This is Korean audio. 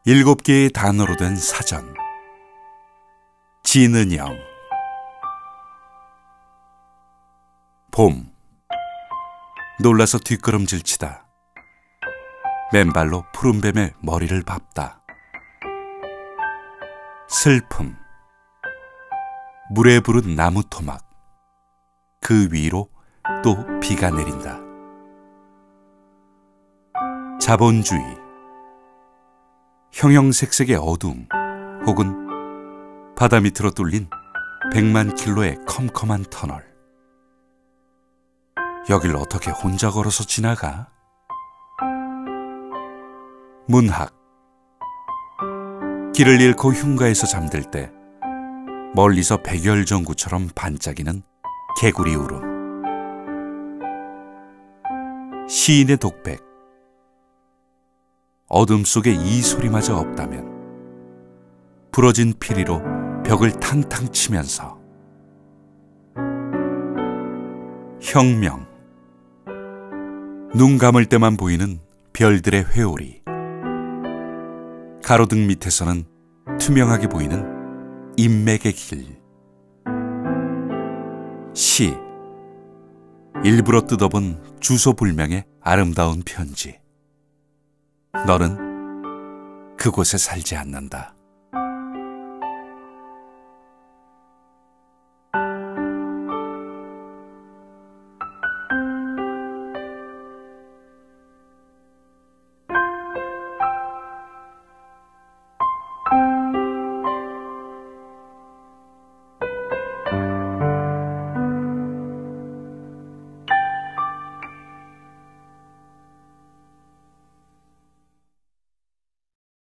7개의 단어로 된 사전. 진은영. 봄. 놀라서 뒷걸음질치다 맨발로 푸른뱀의 머리를 밟다. 슬픔. 물에 부른 나무 토막. 그 위로 또 비가 내린다. 자본주의. 형형색색의 어둠 혹은 바다 밑으로 뚫린 100만 킬로의 컴컴한 터널. 여길 어떻게 혼자 걸어서 지나가? 문학. 길을 잃고 흉가에서 잠들 때 멀리서 백열전구처럼 반짝이는 개구리 울음. 시인의 독백. 어둠 속에 이 소리마저 없다면 부러진 피리로 벽을 탕탕 치면서. 혁명. 눈 감을 때만 보이는 별들의 회오리. 가로등 밑에서는 투명하게 보이는 인맥의 길. 시. 일부러 뜯어본 주소불명의 아름다운 편지. 너는 그곳에 살지 않는다.